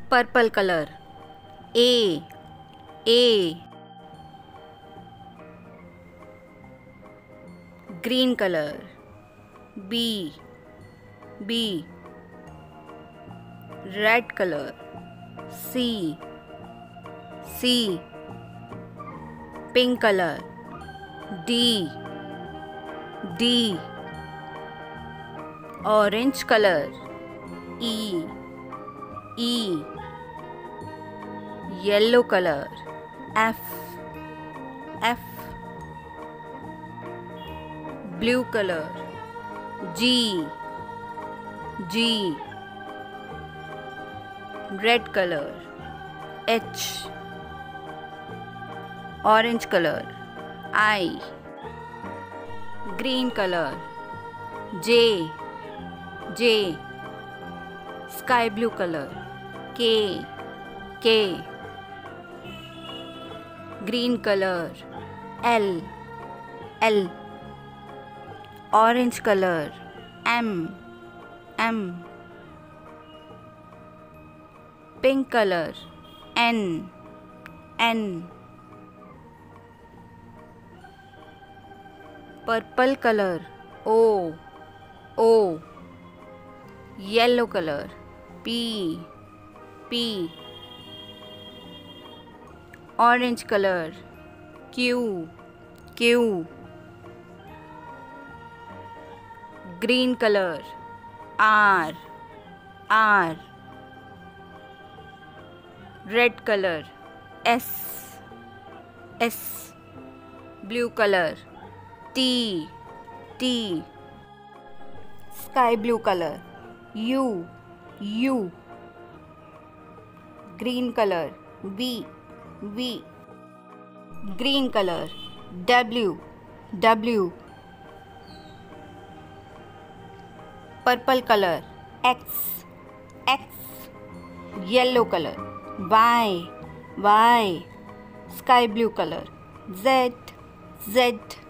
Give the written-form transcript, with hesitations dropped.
purple color. A. Green color. B. Red color. C. Pink color. D. Orange color. E. Yellow color. F. Blue color. G. Red color. H. Orange color. I. Green color. J. Sky blue color. K. Green color. L. Orange color. M. Pink color. N. Purple color. O. Yellow color. P. Orange color. Q. Green color. R. Red color. S. Blue color. T. Sky blue color. U. Green color. V. Green color. W. Purple color. X. Yellow color. Y. Sky blue color. Z.